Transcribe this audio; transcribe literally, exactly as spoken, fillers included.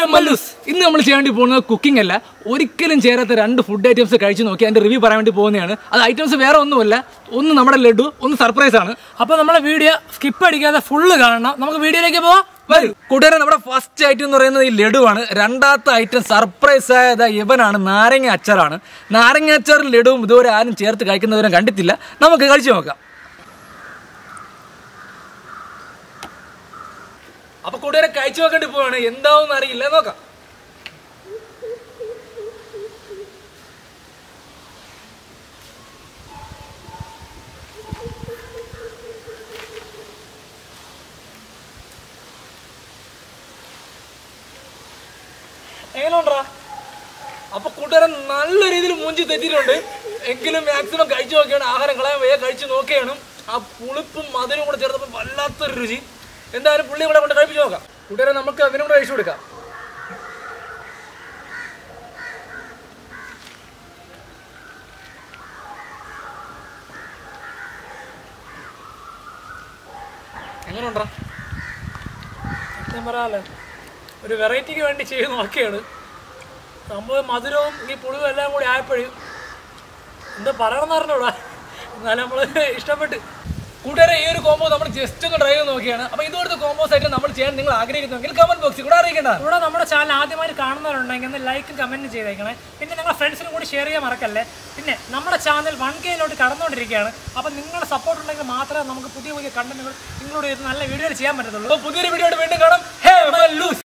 മല്ലൂസ് ഇന്ന് നമ്മൾ ചെയ്യാൻ വേണ്ടി പോകുന്നത് കുക്കിംഗ് അല്ല, ഒരിക്കലും ചേരാത്ത രണ്ട് ഫുഡ് ഐറ്റംസ് കഴിച്ചു നോക്കി അതിന്റെ റിവ്യൂ പറയാൻ വേണ്ടി പോകുന്നതാണ്. അത് ഐറ്റംസ് വേറെ ഒന്നുമല്ല, ഒന്ന് നമ്മുടെ ലഡു, ഒന്ന് സർപ്രൈസ് ആണ്. അപ്പൊ നമ്മളെ വീഡിയോ സ്കിപ്പ് അടിക്കാതെ ഫുള്ള് കാണണം. നമുക്ക് വീഡിയോയിലേക്ക് പോവാം. കൂട്ടുകാരെ, നമ്മുടെ ഫസ്റ്റ് ഐറ്റം എന്ന് പറയുന്നത് ഈ ലഡുവാണ്. രണ്ടാമത്തെ ഐറ്റം സർപ്രൈസ് ആയത് ഇവനാണ്, നാരങ്ങ അച്ചാറാണ്. നാരങ്ങ അച്ചാറും ലഡുവും ഇതുവരെ ആരും ചേർത്ത് കഴിക്കുന്നവരും കണ്ടിട്ടില്ല. നമുക്ക് കഴിച്ചു നോക്കാം. അപ്പൊ കൂട്ടുകാരെ കഴിച്ചു നോക്കേണ്ടി പോവാണ്, എന്താവും അറിയില്ല, നോക്കാം. എങ്ങനെയുണ്ടാ? അപ്പൊ കൂട്ടുകാരൻ നല്ല രീതിയിൽ മൂഞ്ചി തെറ്റിയിട്ടുണ്ട്. എങ്കിലും മാക്സിമം കഴിച്ചു നോക്കിയാണ്, ആഹാരം കളയാൻ വേഗം കഴിച്ചു നോക്കിയാണ്. ആ പുളിപ്പും മധുരവും കൂടെ ചേർത്തപ്പോൾ വല്ലാത്തൊരു രുചി. എന്തായാലും പുള്ളി കൂടെ കൊണ്ട് കഴിപ്പിച്ച് നോക്കാം. കൂട്ടുകാരെ, നമുക്ക് അതിനും കൂടെ കഴിച്ചു കൊടുക്കാം. എങ്ങനെയുണ്ടാ? ഞാൻ പറയാല്ലേ, ഒരു വെറൈറ്റിക്ക് വേണ്ടി ചെയ്ത് നോക്കിയാണ്. സംഭവം മധുരവും ഈ പുളിവും എല്ലാം കൂടി ആയപ്പോഴും എന്താ പറയണമെന്ന് പറഞ്ഞൂടാ, എന്നാലും നമ്മൾ ഇഷ്ടപ്പെട്ട്. കൂട്ടുകാരെ, ഈ ഒരു കോമ്പോ നമ്മൾ ജസ്റ്റ് ഒന്ന് ഡ്രൈവ് നോക്കിയാണ്. അപ്പോൾ ഇതുപോലത്തെ കോമ്പോസ് ആയിട്ട് നമ്മൾ ചെയ്യാൻ നിങ്ങൾ ആഗ്രഹിക്കുന്നെങ്കിൽ കമന്റ് ബോക്സിൽ കൂടെ അറിയിക്കേണ്ട. ഇവിടെ നമ്മുടെ ചാനൽ ആദ്യമായിട്ട് കാണുന്നവരുണ്ടെങ്കിൽ ഒന്ന് ലൈക്കും കമന്റും ചെയ്തേക്കണേ. പിന്നെ നിങ്ങളുടെ ഫ്രണ്ട്സിനും കൂടി ഷെയർ ചെയ്യാൻ മറക്കല്ലേ. പിന്നെ നമ്മുടെ ചാനൽ വൺ കെയിലോട്ട് കടന്നുകൊണ്ടിരിക്കുകയാണ്. അപ്പം നിങ്ങളുടെ സപ്പോർട്ട് ഉണ്ടെങ്കിൽ മാത്രമേ നമുക്ക് പുതിയ പുതിയ കണ്ടന്റുകൾ നിങ്ങളോട് നല്ല വീഡിയോകൾ ചെയ്യാൻ പറ്റത്തുള്ളൂ. പുതിയൊരു വീഡിയോ വീണ്ടും കാണാം.